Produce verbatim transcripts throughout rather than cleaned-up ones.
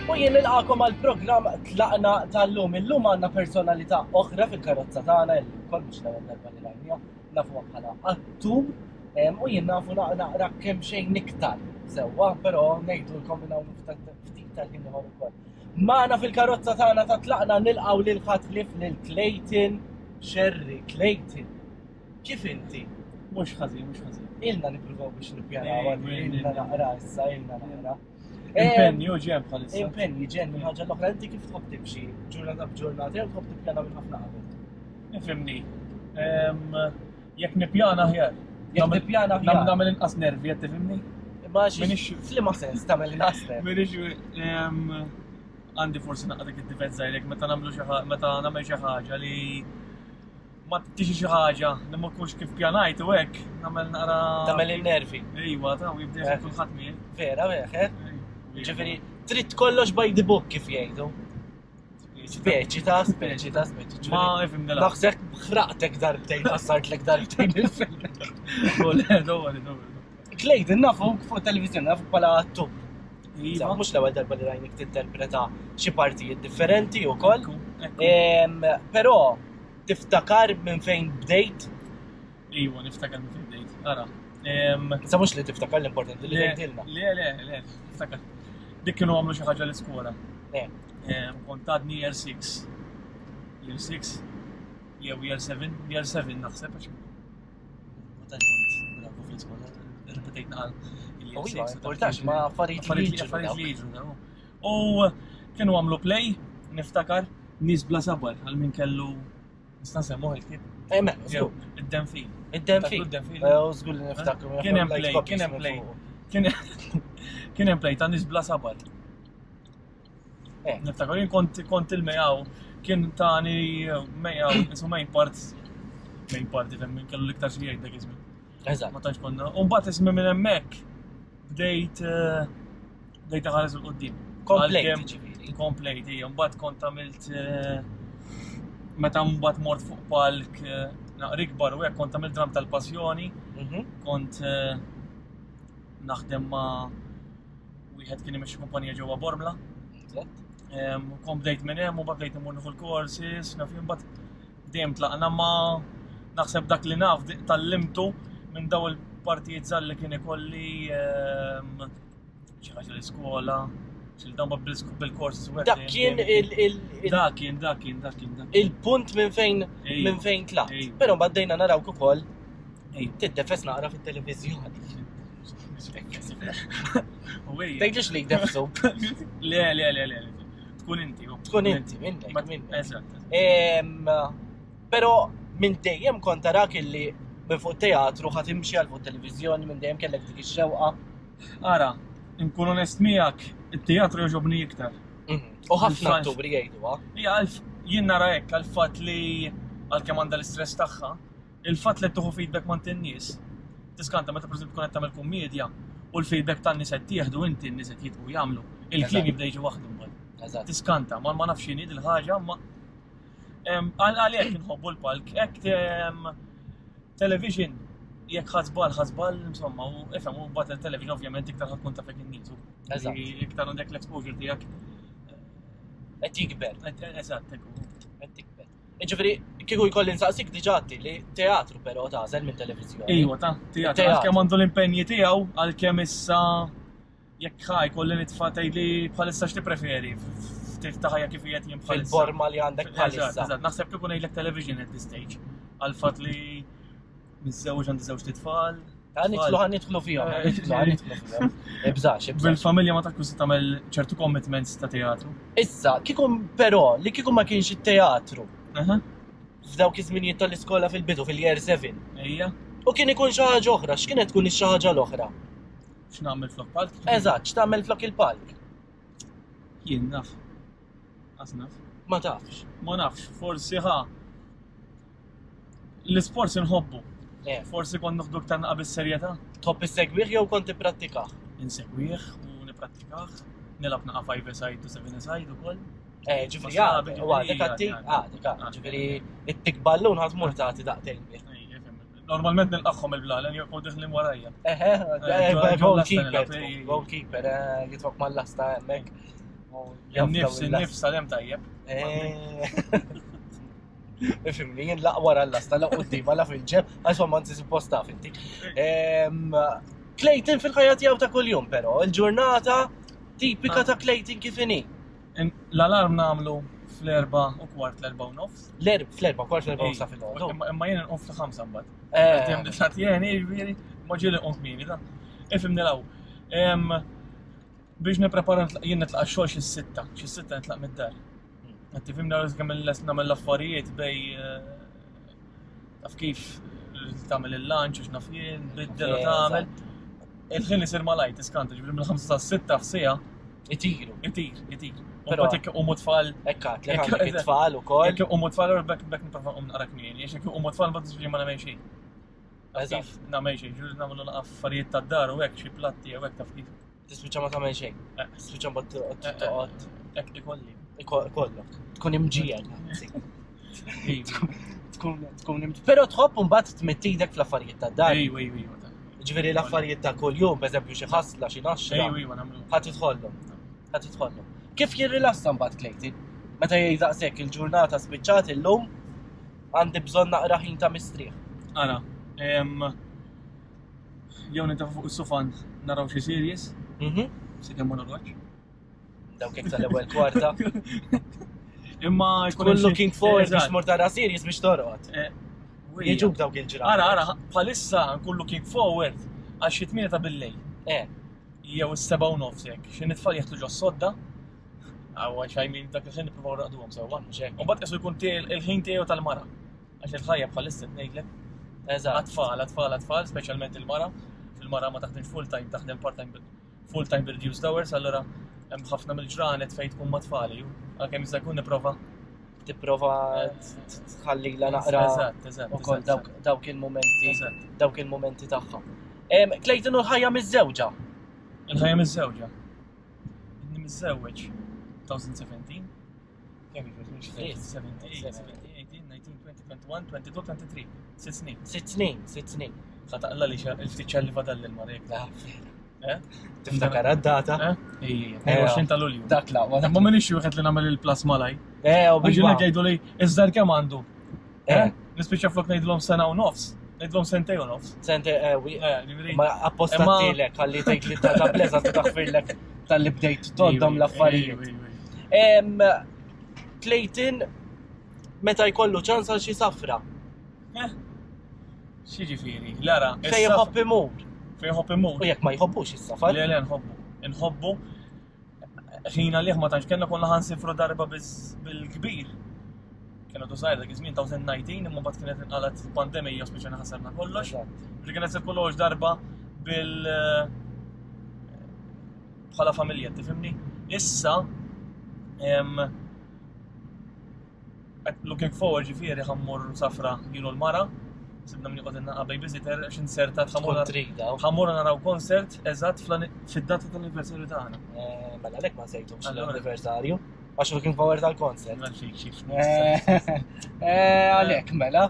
U jien nilqakom għall-programm Tlaqna tal-lum. Illum għandna personalità oħra fil-karozza tagħna li wkoll mhux l-ewwel darba li rajniha, nafuha bħala attur u jien nafu naqra kemm xejn iktar sewwa, però ngħidulkom minn hawn ftit tal-ħin ieħor ukoll. Magħna fil-karozza tagħna ta' Tlaqna nilqgħu lil ħatlif lil Clayton Sherry. Clayton, kif inti? Mhux ħażin, mhux ħażin. Ilna nippruvaw biex nippjanaw ilna naqra issa, ilna naqra. Impenni u ġem bħalissa. Impenni ġen minn ħaġa l-oħra, inti kif tħobb timxi? Ġurnata b'ġurnata jew tħobb tippjana minn ħafna qabel? Ifhimni. Jekk nippjana aħjar. Jekk nippjana aħjar. Nagħmel inqas nervi qed tifhimni? Ma xi f'liema sens tagħmel inqas nervi. Minix għandi forsi naqra dik id-difett żgħirek meta nagħmlu xi ħaġa, meta nagħmel xi ħaġa li ma tiġi xi ħaġa li ma tkunx kif pjanajt u hekk nagħmel naqra. Tagħmel in-nervi. Ejwa, ta' jibda kulħadd miegħi. Vera veħ, ġifieri trid kollox by the book kif jgħidu. Speċi ta' speċi ta' speċi. Ma ifhem dela. Naħseb ħraqtek darbtejn, ħassartlek darbtejn il-film. Dowwali, dowwali. Clayton nafu fuq televiżjoni nafu bħala attur. Iva. Mhux l-ewwel darba li rajnik tinterpreta xi partijiet differenti wkoll. Però tiftakar minn fejn bdejt? Iwa, niftakar minn fejn bdejt. Ara. Sa mhux li tiftakar l-importanti li tgħidilna. Le, le, le, niftakar. Dik kienu għamlu xi ħaġa l-iskola. Kont għadni year six. Year six? Jew year seven? Year seven naħseb għax. Ma tantx kont bravu fl-iskola. Ripetejt naqal. U iva, importax ma affarijiet li jiġu. Affarijiet li jiġu. U kienu għamlu play, niftakar, nies bla sabar għal min kellu nista' nsemmuh il-kib. Ejma, id-dem fi. Id-dem fi. U żgur li niftakru. Kien hemm play, kien hemm play. Kien hemm play ta' nies bla sabar. Niftakar jien kont kont il-mejgħu, kien tani mejgħu ismu main part. Main part ifhem min kellu l-iktar xi jgħid dak ismi. Eżatt. Ma tantx konna. U mbagħad ismi minn hemmhekk bdejt bdejt ħares il-qudiem. Komplejt ġifieri. Komplejt, hija. Mbagħad kont għamilt meta mbagħad mort fuq palk naqra ikbar u hekk kont għamilt dram tal-passjoni. Kont naħdem ma' wieħed kien imexxi kumpanija ġewwa Bormla. Kont bdejt minn hemm u mbagħad bdejt immur nieħu l-courses, naf imbagħad dejjem tlaqna ma' naħseb dak li naf tallimtu minn daw il-partijiet żgħar li kien ikolli xi ħaġa l-iskola, xil dan bil-courses u hekk. Dak kien il Dak kien, dak kien, dak kien. Il-punt minn fejn minn fejn tlaqt. Però mbagħad narawk ukoll tiddefes naqra fit-televiżjoni. Tgħidlix li jdefsu. Le, le, le, le. Tkun inti. Tkun inti, minnek, minnek. Eżatt. Però minn dejjem kont tarak illi minn fuq teatru ħadd imxi għal fuq televiżjoni minn dejjem kellek dik ix-xewqa. Ara, nkun onest miegħek, it-teatru jogħġobni iktar. U ħafna atturi jgħidu, Hija jien nara hekk għall-fatt li għalkemm għandha l-istress tagħha, il-fatt li tieħu feedback mant in-nies. Tiskanta meta pereżempju tkun qed tagħmel kumedja u l-feedback tan-nies qed tieħdu inti n-nies qed jitqu jagħmlu. Il-kliem jibda jiġi waħdu mbagħad. Tiskanta, ma ma nafx x'inhi dil-ħaġa, ma għalhekk inħobbu l-palk, hekk television jekk ħażbal ħażbal insomma u ifhem u mbagħad il-television ovvjament iktar ħadd tkun taf hekk in-nies. Iktar għandek l-exposure tiegħek. Qed jikber. Eżatt, qed jikber. Ġifieri kieku jkolli nsaqsik diġà li teatru però tażel minn televiżjoni. Ejwa ta' teatru għalkemm għandu l-impenji tiegħu għalkemm issa jekk ħaj kolli nitfa' tgħidli bħalissa x'tippreferi ftit ta' ħajja kif qiegħed jien bħalissa. Fil-borma li għandek bħalissa. Eżatt, naħseb kieku ngħidlek television at this stage. Għal-fatt li miż-żewġ għandi żewġ titfal. Nidħlu ħan nidħlu fihom, nidħlu ħan nidħlu fihom. Ibżax, ibżax. Bil-familja ma takku se tagħmel ċertu commitments ta' teatru. Issa, kieku però li kieku ma kienx it-teatru. F'dawk iż-żminijiet tal-iskola fil-bidu fil-year seven. Ejja. U kien ikun xi ħaġa oħra, x'kienet tkun xi ħaġa l-oħra? X'nagħmel flok palk? Eżatt, x'tagħmel flok il-palk? Jien naf. Għas naf. Ma tafx. Ma nafx, forsi ħa. L-isport inħobbu. Forsi kont noħdu ktar naqab is-serjetà. Tħobb issegwih jew kont tipprattikah? Insegwih u nipprattikah. Nilab naqa' five aside u seven aside ukoll. Eh, ġifieri għadek għadek għadek għadek ġifieri it-tikballun ħadd mur tagħti daqtejn bih. Normalment nilqaħħom il-blalen jekk diħlim warajja. Eħe, goalkeeper, goalkeeper, jitfok mal-lasta hemmhekk. Nifs, nifs għalem tajjeb. Ifimni, jien laq wara l-lasta, laq qoddima, la fil-ġeb, għax ma nsi supposta finti. Clayton fil-ħajja tiegħu ta' kuljum però, il-ġurnata tipika ta' Clayton kif inhi. L-alarm nagħmlu fl-erba' u kwart l-erba' u nofs. L-erba' fl-erba' kwart l-erba' u nofs fil-ħodu. Imma jien nqum fl-ħamsa mbagħad. Għatjem li tlat jeni, jiġifieri, ma ġieli nqum kmieni da. Ifhimni law. Biex nipprepara jien nitlaq xogħol xi sitta, xi sitta nitlaq mid-dar. Qed tifhimni kemm nagħmel l-affarijiet bej taf kif tagħmel il-lunch u naf jien, biddel u tagħmel. Il-ħin isir malajt iskanta, ġifieri mill-ħamsa sas-sitta f'sija. Itir. Itir, itir. Però jekk umu tfal. Ekkat, li għandek it-tfal ukoll. Jekk umu tfal u bekk bekk nipprova nqum naqra kmieni, għax jekk umu tfal ma tiġri ma nagħmel xejn. Eżatt. Nagħmel xejn, ġifieri nagħmlu affarijiet tad-dar u hekk xi platti u hekk taf kif. Tispiċċa ma tagħmel xejn. Tispiċċa mbagħad toqgħod. Hekk ikolli. Ikollok. Tkun imġiegħed. Tkun tkun imġiegħed. Però tħobb mbagħad tmetti idek fl-affarijiet tad-dar. Ejw, ejw, ejw. Ġifieri l-affarijiet ta' kuljum, pereżempju xi ħassla, xi naxxa. Ejw, ejw, nagħmlu. Ħadd idħollhom. Ħadd idħollhom. Kif jirrilassa mbagħad Clayton? Meta jgħid daqshekk il-ġurnata spiċċat illum għandi bżonn naqra ħin ta' mistrieħ. Ara, jew nitafgħu fuq is-sufan naraw xi series. Si kemm norroġ. Dawk hekk tal-ewwel kwarta. Imma tkun looking forward biex mor tara series biex torqod. Jiġuk dawk il-ġranet. Ara, ara, bħalissa nkun looking forward għax xi tmien ta' bil-lejl. Eh. Jew is-seba' u nofs hekk. Xi nitfal jaħdlu ġo s-sodda. Għawa xajmin dak il-ħin nippruvaw raqduhom sewwa. U mbagħad qisu jkun il-ħin tiegħu tal-mara. Għax il-ħajja bħalissa ngħidlek. Eżatt. Għatfall, għatfall, għatfall, speċjalment il-mara. Il-mara ma taħdimx full-time, taħdem part-time full-time reduced hours, allura hemm ħafna mill-ġranet fejn tkun ma' tfali. Għalkemm jista' jkun nipprova tipprova tħallila naqra. Eżatt, eżatt. Ukoll dawk il-momenti, dawk il-momenti tagħha. Clayton u l-ħajja miż-żewġa. Il-ħajja miż-żewġa. Inni miż-żewġ twenty seventeen. Kemm jiġri seventeen, eighteen, nineteen, twenty, twenty-one, twenty-two, twenty-three. Sitt snin. Sitt snin, sitt snin. Ħataqla li il-ftit li fadal l-marek. Tiftakar għad-data? Ejja, twenty-two ta' Lulju. Dak la, ma minix wieħed li nagħmel il-plus malaj. Eh, u biex Ġilek jgħidu li iżdar kemm għandu. Nispiċċa flok ngħidulhom sena u nofs. Ngħidulhom sentej u nofs. Sentej, eh, ma apposta tilek ħalli tgħid li ta' bleża taħfirlek tal-li bdejt toddhom l-affarijiet. Clayton meta jkollu ċans għal xi safra. Xi ġifieri, Lara. Fejn jħobb imur. Fejn jħobb imur. U jekk ma jħobbux is-safar. Le, le, nħobbu. Nħobbu. Ħina liħ ma tantx kellna konna ħansifru darba bil-kbir. Kienu tużajr dak iż-żmien twenty nineteen imma mbagħad kienet inqalet pandemija speċjalment ħasarna kollox. Ġi kienet se kollox darba bil bħala familja, tifhimni? Issa looking forward ġifieri ħammur safra jienu l-mara. Sibna minn qod innaqa' babysitter għax insertat ħammur naraw konsert eżatt fid-data tal-anniversarju tagħna. Mela għalhekk ma nsejtumx l-anniversarju għax looking forward tal-konsert. Għalhekk mela.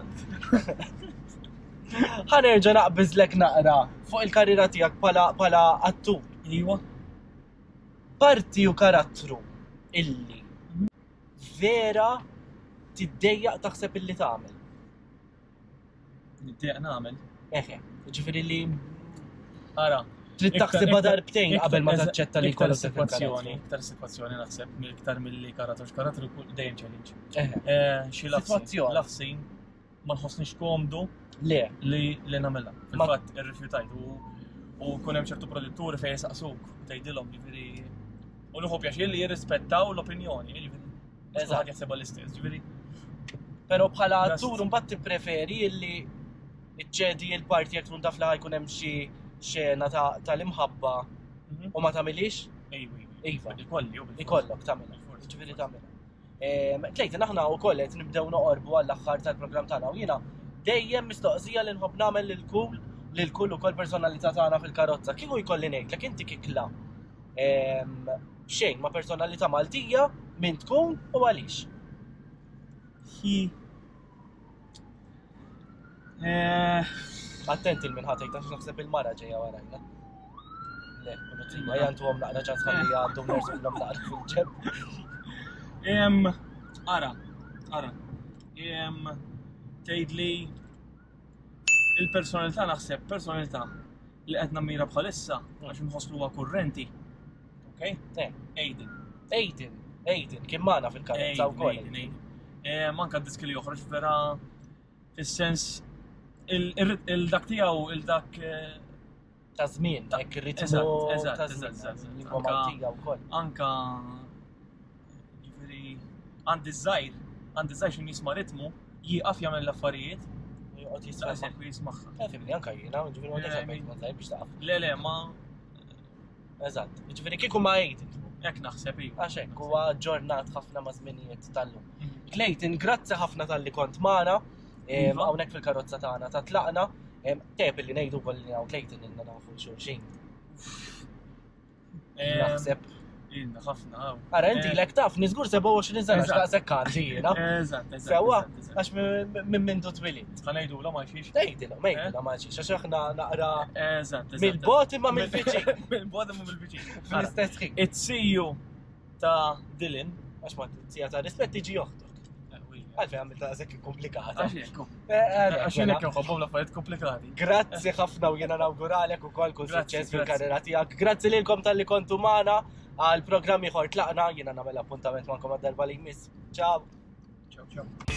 Ħanerġa' naqbiżlek naqra fuq il-karriera tiegħek bħala attur. Iwa. Parti u karattru illi vera tiddejjaq taħseb illi tagħmel. Niddejjaq nagħmel? Eħe, ġifieri li ara. Trid taħsibha darbtejn qabel ma taċċetta li jkollok sitwazzjoni, iktar sitwazzjoni naħseb iktar milli karattru x'karattru dejjem challenge. Eħe. Xi sitwazzjoni lafsin ma nħossniex komdu le li li nagħmilha. Fil-fatt irrifjutajt u kun hemm ċertu produtturi fejn jisaqsuk tgħidilhom ġifieri u nieħu pjaċir li jirrispettaw l-opinjoni, ġifieri. Eżatt jaħsebha l-istess, ġifieri. Però bħala attur mbagħad tippreferi li iċċedi l-parti jekk tkun taf li ħajkun hemm xi xena tal-imħabba u ma tagħmilix? Ejwi. Iva. Ikolli ikollok tagħmilha. Ġifieri tagħmilha. Clayton aħna wkoll qed nibdew noqorbu għall-aħħar tal-programm tagħna u jiena dejjem mistoqsija li nħobb nagħmel lil kull lil kull ukoll personalità tagħna fil-karozza. Kieku jkolli ngħidlek inti kikla xejn ma' personalità Maltija min tkun u għaliex. Attenti l-min ħatejt għax naħseb il-mara ġejja warajna. Le, unottiba, jantu għom naqra ċans ħalli għaddu nersu l-għom naqra fil-ġeb. Em, ara, ara. Em, tgħidli il-personalità naħseb, personalità li qed nammira bħalissa għax inħosslu huwa kurrenti. Okej? Aiden. Aiden, Aiden, kien magħna fil-karozza wkoll. Aiden, Aiden. Manka d-diski li joħroġ vera fis-sens il-dak tiegħu il-dak ta' żmien, hekk ir-ritmu ta' żmien. Lingwa Maltija wkoll. Anka ġifieri għandi żgħir, għandi żgħir xi nisma' ritmu jieqaf jagħmel l-affarijiet. Joqgħod jisma' jismaħħa. Fimni anke jiena, ġifieri ma nafx ma żgħir biex taqaf. Le le ma Eżatt, ġifieri kieku ma Aiden. Hekk naħseb hi. Għax hekk huwa ġġornat ħafna ma' żminijiet tal-lum. Clayton, grazzi ħafna tal-li kont magħna hawnhekk fil-karozza tagħna ta' tlaqna. Tep li ngħidu wkoll li hawn Clayton inna nafu xulxin. Naħseb. Inna ħafna hawn. Ara inti lek taf niżgur seba' u għoxrin sena x'daqshekk għandi jiena. Eżatt, eżatt. Sewwa għax minn mintu twilit. Ħa ngħidulha ma xiex. Ngħidilha, ngħidilha ma xiex għax aħna naqra Eżatt, eżatt. mill-bot imma mill-fiċin. Mill-bot imma mill-fiċin. Fl-istess ħin. It-siju ta' Dylan Għax ma t-sija ta' rispett tiġi joħdok. Għalfej għamil ta' zekki komplikata. Għax jenek nħobbom l-affarijiet komplikati. Grazzi ħafna u jena nawguralek u kol kull suċċess fil-karriera tijak. Grazzi lilkom tal-li kontu maħna għal programmi ħor tlaqna, jena namel appuntament mankom għad-darba li jmiss. Ciao. Ciao, ciao.